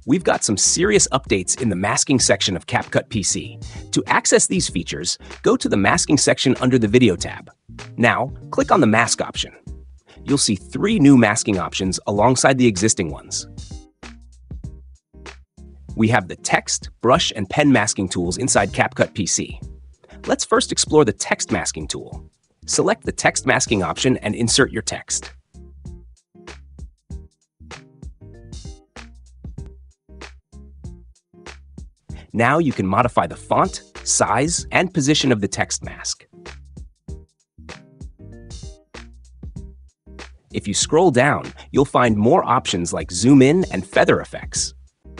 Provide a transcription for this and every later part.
We've got some serious updates in the masking section of CapCut PC. To access these features, go to the masking section under the Video tab. Now, click on the Mask option. You'll see 3 new masking options alongside the existing ones. We have the text, brush, and pen masking tools inside CapCut PC. Let's first explore the text masking tool. Select the text masking option and insert your text. Now you can modify the font, size, and position of the text mask. If you scroll down, you'll find more options like zoom in and feather effects.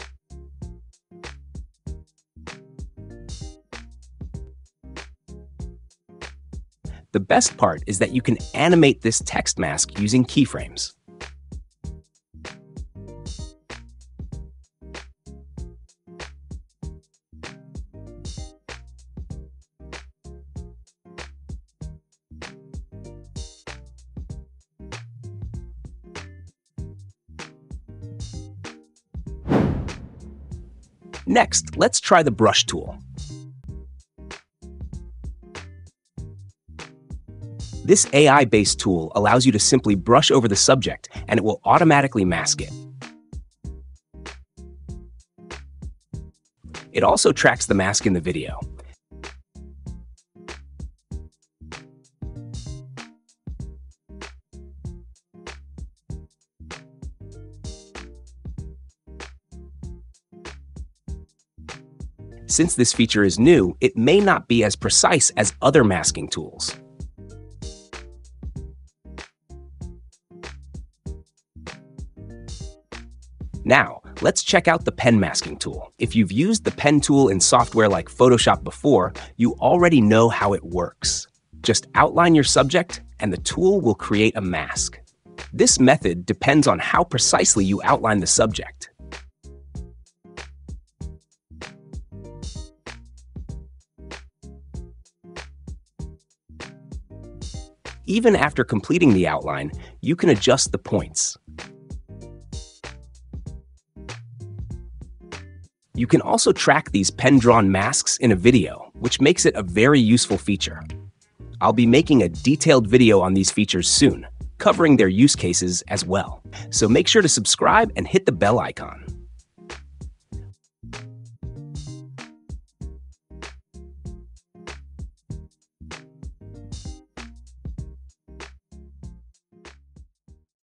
The best part is that you can animate this text mask using keyframes. Next, let's try the brush tool. This AI-based tool allows you to simply brush over the subject, and it will automatically mask it. It also tracks the mask in the video. Since this feature is new, it may not be as precise as other masking tools. Now, let's check out the pen masking tool. If you've used the pen tool in software like Photoshop before, you already know how it works. Just outline your subject, and the tool will create a mask. This method depends on how precisely you outline the subject. Even after completing the outline, you can adjust the points. You can also track these pen-drawn masks in a video, which makes it a very useful feature. I'll be making a detailed video on these features soon, covering their use cases as well. So make sure to subscribe and hit the bell icon.